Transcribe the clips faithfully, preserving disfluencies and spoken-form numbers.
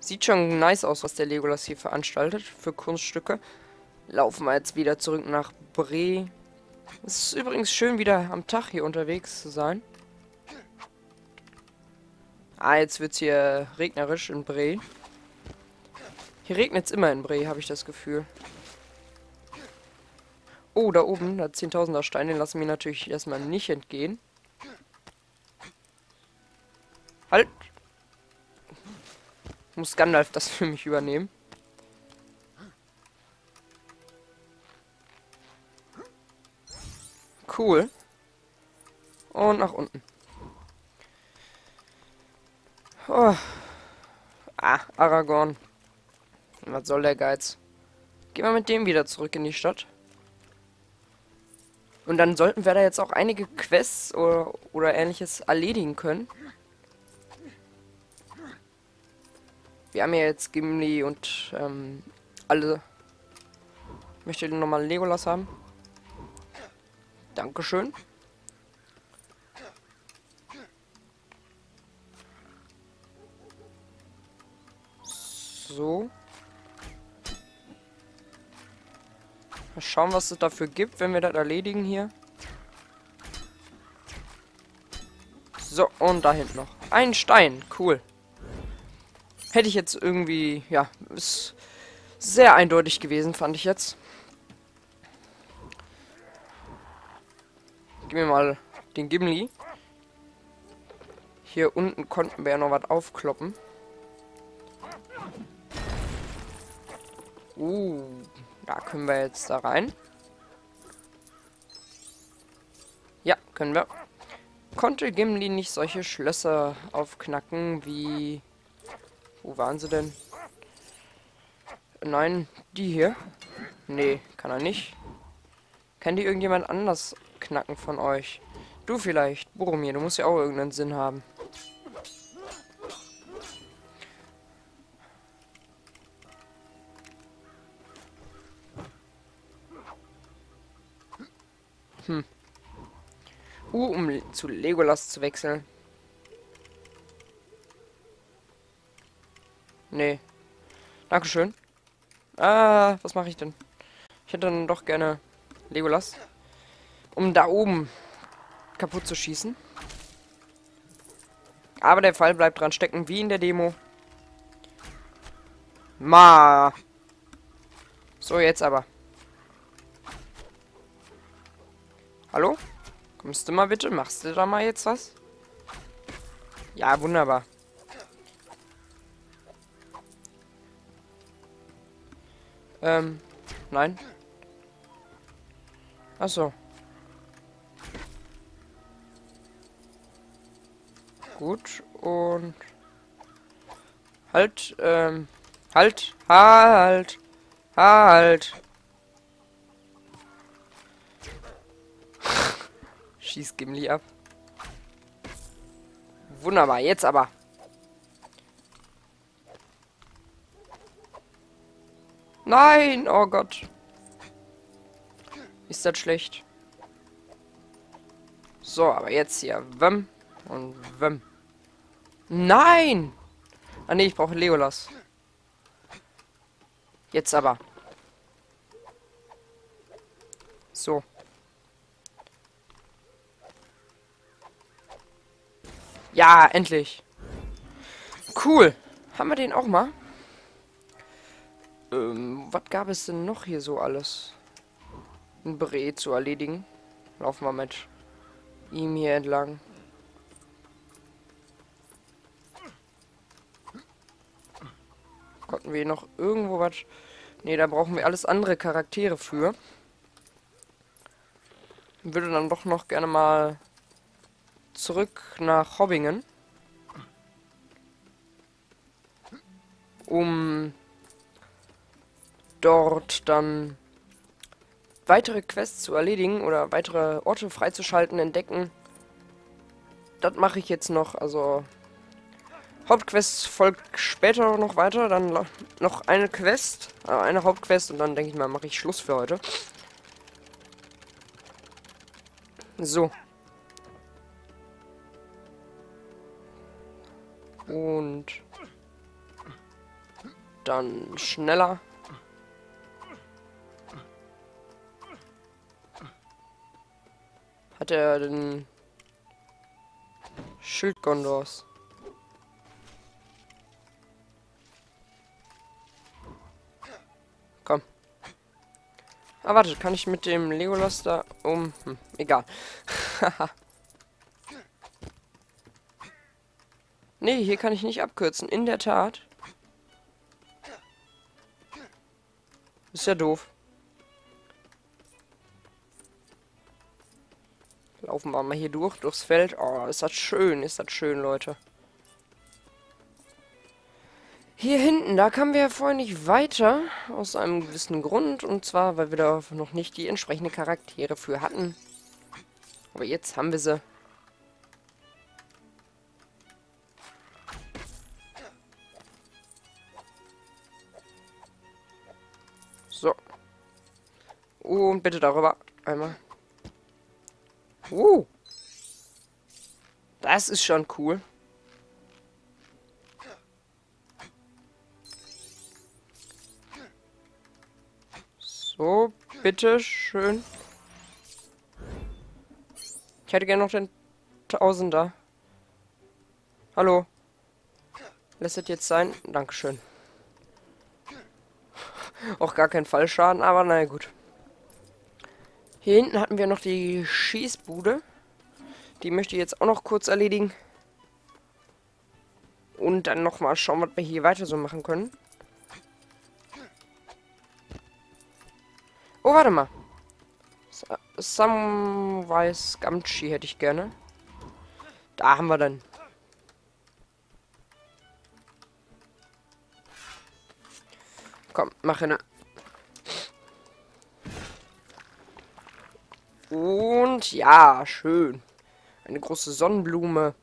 Sieht schon nice aus, was der Legolas hier veranstaltet für Kunststücke. Laufen wir jetzt wieder zurück nach Bre. Es ist übrigens schön, wieder am Tag hier unterwegs zu sein. Ah, jetzt wird es hier regnerisch in Bre. Hier regnet es immer in Bre, habe ich das Gefühl. Oh, da oben, da zehntausender Steine, den lassen wir natürlich erstmal nicht entgehen. Halt! Muss Gandalf das für mich übernehmen? Cool. Und nach unten. Oh. Ah, Aragorn. Was soll der Geiz? Gehen wir mit dem wieder zurück in die Stadt. Und dann sollten wir da jetzt auch einige Quests oder, oder ähnliches erledigen können. Wir haben ja jetzt Gimli und ähm, alle. Ich möchte nochmal Legolas haben. Dankeschön. So. Mal schauen, was es dafür gibt, wenn wir das erledigen hier. So, und da hinten noch. Ein Stein. Cool. Hätte ich jetzt irgendwie... Ja, ist sehr eindeutig gewesen, fand ich jetzt. Gib mir mal den Gimli. Hier unten konnten wir ja noch was aufkloppen. Uh, da können wir jetzt da rein. Ja, können wir. Konnte Gimli nicht solche Schlösser aufknacken wie... Wo waren sie denn? Nein, die hier. Nee, kann er nicht. Kann die irgendjemand anders knacken von euch? Du vielleicht, Boromir, du musst ja auch irgendeinen Sinn haben. Hm. Uh, um zu Legolas zu wechseln. Nee. Dankeschön. Ah, was mache ich denn? Ich hätte dann doch gerne Legolas. Um da oben kaputt zu schießen. Aber der Fall bleibt dran stecken, wie in der Demo. Ma. So, jetzt aber. Hallo? Kommst du mal bitte? Machst du da mal jetzt was? Ja, wunderbar. Ähm, nein. Ach so. Gut, und... Halt, ähm... Halt! Halt! Halt! Schieß Gimli ab. Wunderbar, jetzt aber. Nein! Oh Gott. Ist das schlecht. So, aber jetzt hier. Wem und wem. Nein! Ah ne, ich brauche Legolas. Jetzt aber. So. Ja, endlich. Cool. Haben wir den auch mal? Ähm, was gab es denn noch hier so alles? Ein Bre zu erledigen. Laufen wir mit ihm hier entlang. Konnten wir noch irgendwo was... Ne, da brauchen wir alles andere Charaktere für. Würde dann doch noch gerne mal zurück nach Hobbingen. Um dort dann weitere Quests zu erledigen oder weitere Orte freizuschalten, entdecken. Das mache ich jetzt noch, also Hauptquest folgt später noch weiter, dann noch eine Quest, äh, eine Hauptquest und dann denke ich mal, mache ich Schluss für heute. So. Und dann schneller. Hat er den Schild Gondors? Komm. Ah, warte, kann ich mit dem Legolas da um... Hm, egal. Nee, hier kann ich nicht abkürzen. In der Tat. Ist ja doof. Laufen wir mal hier durch, durchs Feld. Oh, ist das schön, ist das schön, Leute. Hier hinten, da kamen wir ja vorher nicht weiter. Aus einem gewissen Grund. Und zwar, weil wir da noch nicht die entsprechenden Charaktere für hatten. Aber jetzt haben wir sie. So. Und bitte darüber. Einmal. Uh. Das ist schon cool. So, bitte schön. Ich hätte gerne noch den Tausender. Hallo. Lässt das jetzt sein? Dankeschön. Auch gar kein Fallschaden, aber naja, gut. Hier hinten hatten wir noch die Schießbude. Die möchte ich jetzt auch noch kurz erledigen. Und dann nochmal schauen, was wir hier weiter so machen können. Oh, warte mal. Samwise Gamgee hätte ich gerne. Da haben wir dann. Komm, mach hin. Und ja, schön. Eine große Sonnenblume.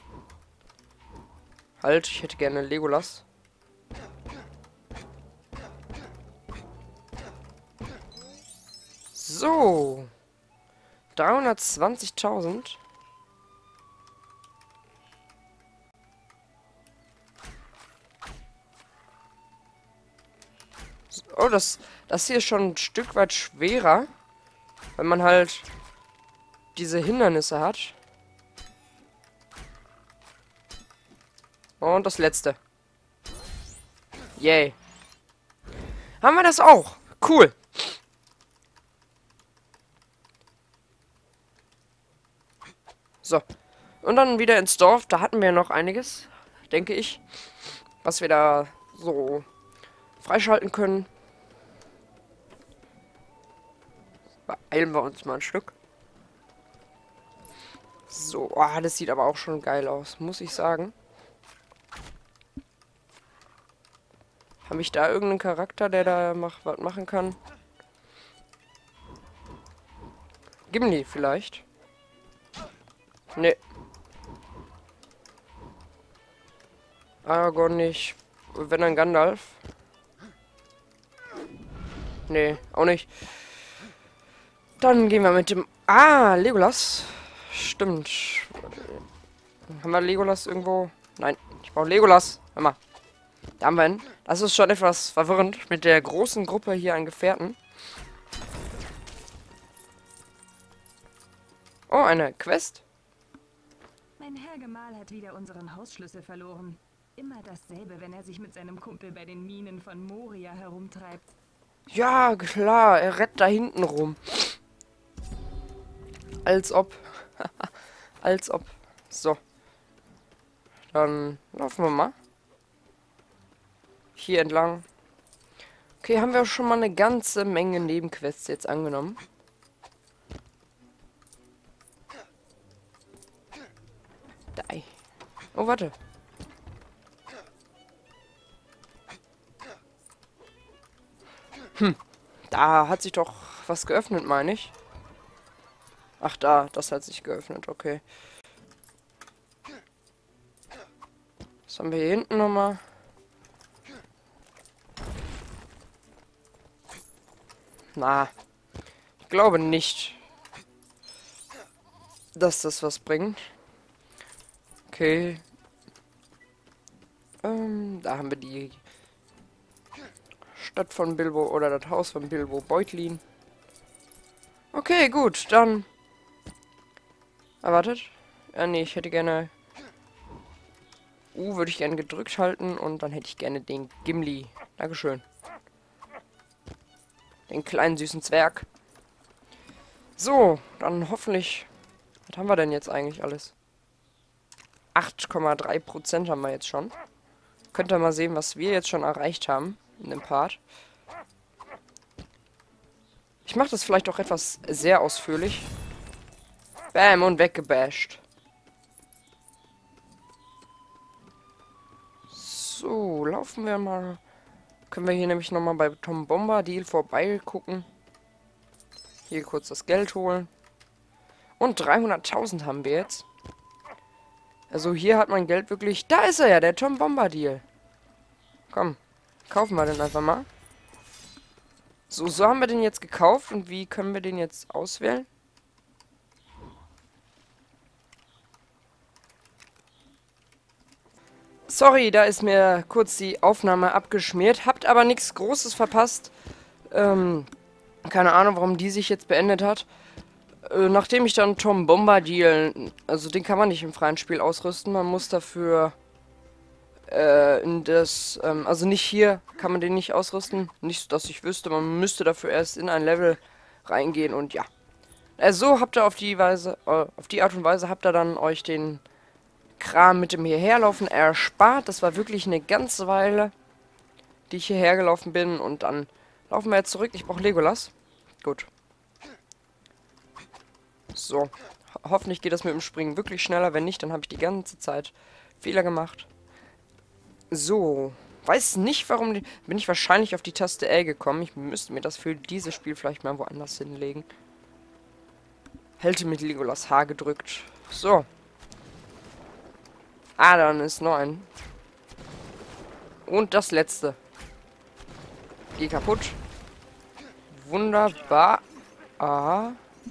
Halt, ich hätte gerne Legolas. So. dreihundertzwanzigtausend. Oh, das, das hier ist schon ein Stück weit schwerer. Wenn man halt diese Hindernisse hat. Und das letzte. Yay. Haben wir das auch? Cool. So. Und dann wieder ins Dorf. Da hatten wir noch einiges, denke ich. Was wir da so freischalten können. Beeilen wir uns mal ein Stück. So, oh, das sieht aber auch schon geil aus, muss ich sagen. Habe ich da irgendeinen Charakter, der da mach, was machen kann? Gimli vielleicht? Ne. Aragorn nicht. Wenn dann Gandalf. Ne, auch nicht. Dann gehen wir mit dem... Ah, Legolas. Stimmt. Haben wir Legolas irgendwo? Nein, ich brauche Legolas. Hör mal. Da haben wir ihn. Das ist schon etwas verwirrend mit der großen Gruppe hier an Gefährten. Oh, eine Quest. Mein Herr Gemahl hat wieder unseren Hausschlüssel verloren. Immer dasselbe, wenn er sich mit seinem Kumpel bei den Minen von Moria herumtreibt. Ja, klar, er rennt da hinten rum. Als ob. Als ob. So. Dann laufen wir mal. Hier entlang. Okay, haben wir schon mal eine ganze Menge Nebenquests jetzt angenommen. Die. Oh, warte. Hm. Da hat sich doch was geöffnet, meine ich. Ach, da. Das hat sich geöffnet. Okay. Was haben wir hier hinten nochmal? Na. Ich glaube nicht, dass das was bringt. Okay. Ähm, da haben wir die Das von Bilbo oder das Haus von Bilbo Beutlin. Okay, gut, dann... Erwartet. Ja, nee, ich hätte gerne... U würde ich gerne gedrückt halten und dann hätte ich gerne den Gimli. Dankeschön. Den kleinen süßen Zwerg. So, dann hoffentlich... Was haben wir denn jetzt eigentlich alles? acht Komma drei Prozent haben wir jetzt schon. Könnt ihr mal sehen, was wir jetzt schon erreicht haben in dem Part. Ich mache das vielleicht auch etwas sehr ausführlich. Bam, und weggebasht. So, laufen wir mal. Können wir hier nämlich nochmal bei Tom Bombadil vorbei gucken. Hier kurz das Geld holen. Und dreihunderttausend haben wir jetzt. Also hier hat man Geld wirklich... Da ist er ja, der Tom Bombadil. Komm, kaufen wir den einfach mal. So, so haben wir den jetzt gekauft. Und wie können wir den jetzt auswählen? Sorry, da ist mir kurz die Aufnahme abgeschmiert. Habt aber nichts Großes verpasst. Ähm, keine Ahnung, warum die sich jetzt beendet hat. Äh, nachdem ich dann Tom Bombadil... Also den kann man nicht im freien Spiel ausrüsten. Man muss dafür... Äh, in das... Ähm, also nicht hier kann man den nicht ausrüsten. Nicht, dass ich wüsste. Man müsste dafür erst in ein Level reingehen und ja. Also so habt ihr auf die Weise... Äh, auf die Art und Weise habt ihr dann euch den... Kram mit dem Hierherlaufen erspart. Das war wirklich eine ganze Weile, die ich hierher gelaufen bin. Und dann laufen wir jetzt zurück. Ich brauche Legolas. Gut. So. Ho hoffentlich geht das mit dem Springen wirklich schneller. Wenn nicht, dann habe ich die ganze Zeit Fehler gemacht. So. Weiß nicht, warum... Die bin ich wahrscheinlich auf die Taste L gekommen. Ich müsste mir das für dieses Spiel vielleicht mal woanders hinlegen. Hälte mit Legolas H gedrückt. So. Ah, dann ist noch ein. Und das letzte. Geh kaputt. Wunderbar. Ah.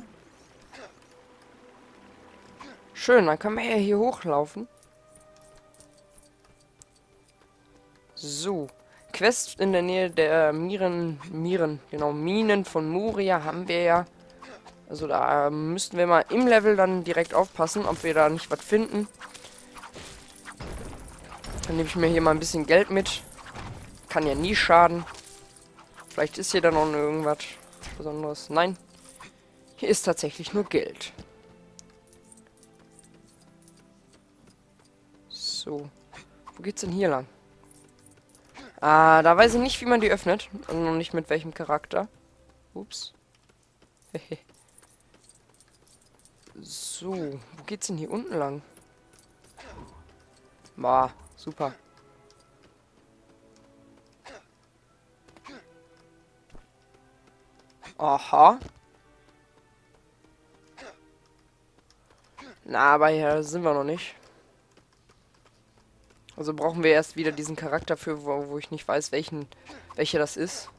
Schön, dann können wir ja hier hochlaufen. So. Quest in der Nähe der Miren, Miren, genau, Minen von Moria haben wir ja. Also da müssten wir mal im Level dann direkt aufpassen, ob wir da nicht was finden. Dann nehme ich mir hier mal ein bisschen Geld mit. Kann ja nie schaden. Vielleicht ist hier dann noch irgendwas Besonderes. Nein. Hier ist tatsächlich nur Geld. So. Wo geht's denn hier lang? Ah, da weiß ich nicht, wie man die öffnet. Und noch nicht mit welchem Charakter. Ups. So. Wo geht's denn hier unten lang? Boah. Super. Aha. Na, aber hier sind wir noch nicht. Also brauchen wir erst wieder diesen Charakter für, wo, wo ich nicht weiß, welchen, welcher das ist.